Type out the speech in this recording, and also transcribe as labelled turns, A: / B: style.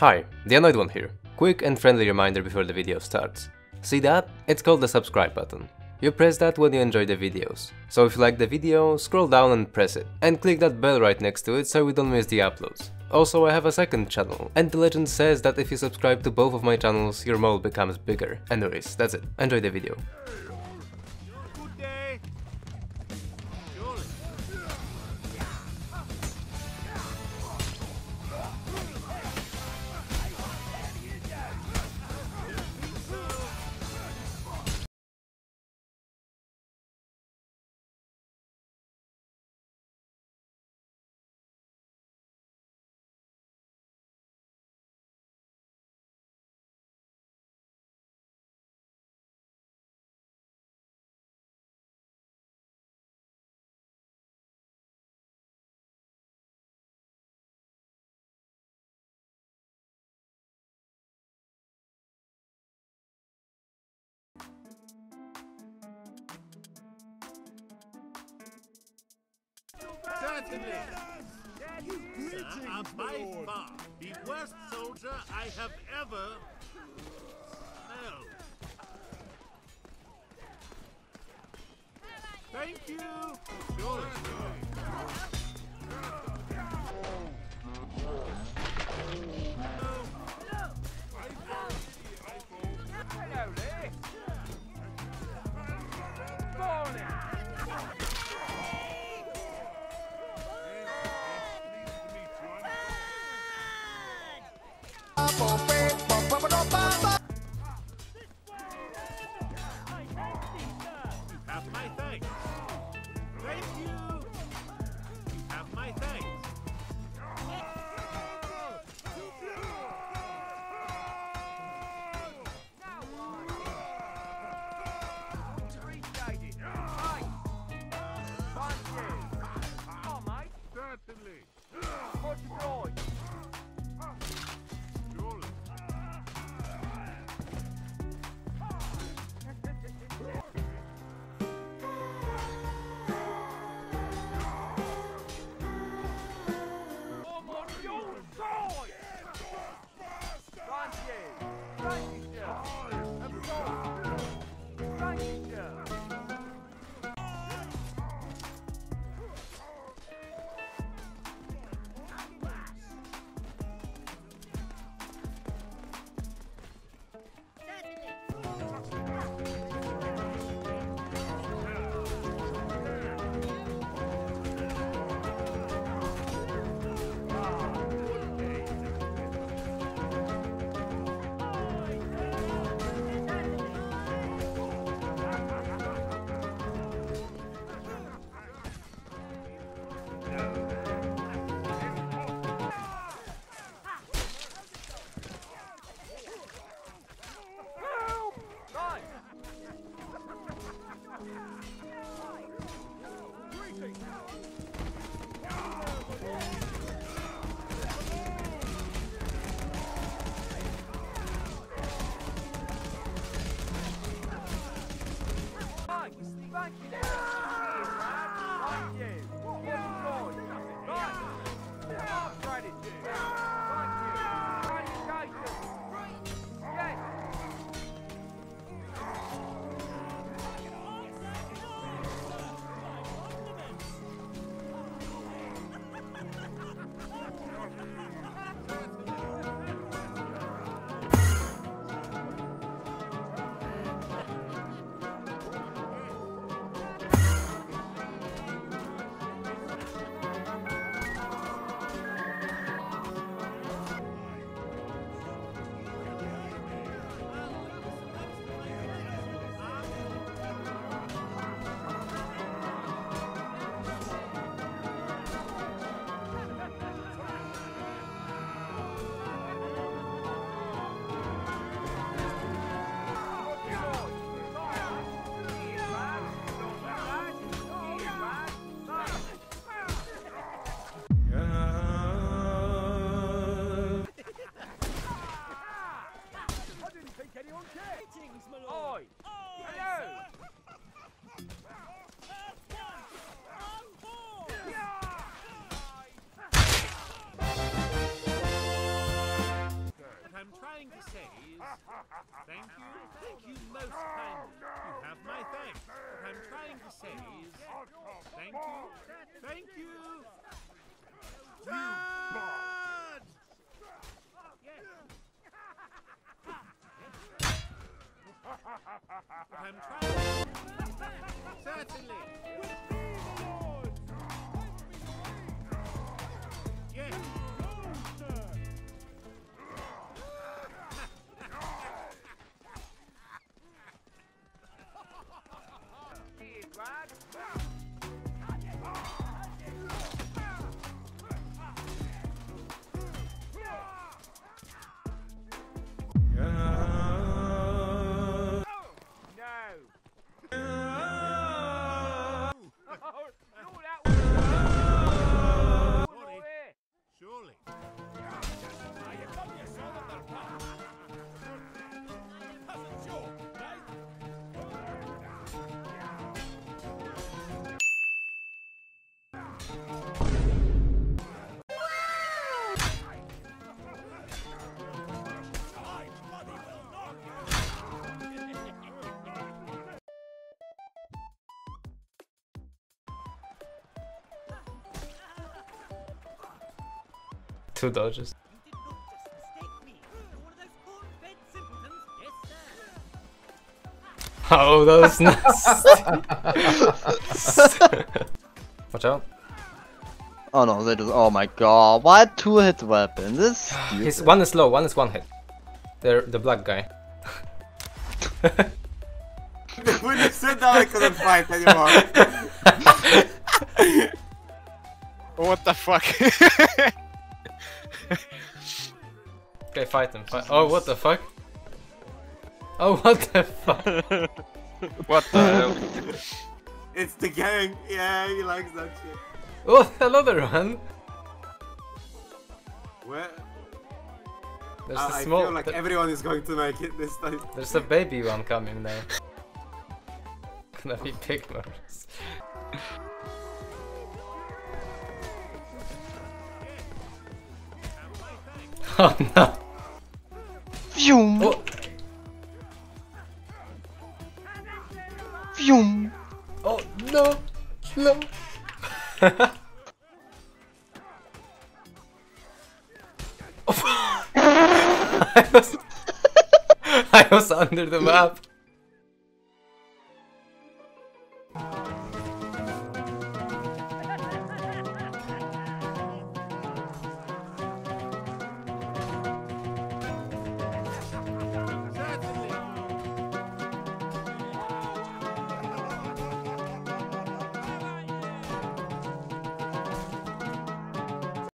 A: Hi, the Annoyed One here. Quick and friendly reminder before the video starts. See that? It's called the subscribe button. You press that when you enjoy the videos. So if you like the video, scroll down and press it. And click that bell right next to it so we don't miss the uploads. Also, I have a second channel, and the legend says that if you subscribe to both of my channels, your mole becomes bigger. Anyways, that's it. Enjoy the video.
B: Certainly. You are by far the worst soldier I have ever smelled. Thank you. Sure. Have my thanks. Thank you. Have my thanks. Certainly. Thank you. Thank you most kindly. You have my thanks. What I'm trying to say is, thank you. Thank you. Charge! Yes. What I'm trying. Certainly. Yes. Surely.
A: Two dodges. Oh, that was nasty. Watch out.
C: Oh no, they just. Oh my god, what 2-hit weapon? This is
A: His
C: stupid.
A: one is low, one is one hit. They're the black guy.
D: When you said that, I couldn't fight anymore.
E: What the fuck?
A: Okay, fight him. Oh, what the fuck? Oh, what the fuck?
E: What the hell?
D: It's the gang. Yeah, he likes that shit.
A: Oh, another one.
D: Where?
A: There's
D: I
A: a small.
D: feel like everyone is going to make it this time.
A: There's a baby one coming now. Gonna be big murders. Oh no!
C: Phew!
A: Oh,
C: Phew!
A: oh no! No! I was under the map.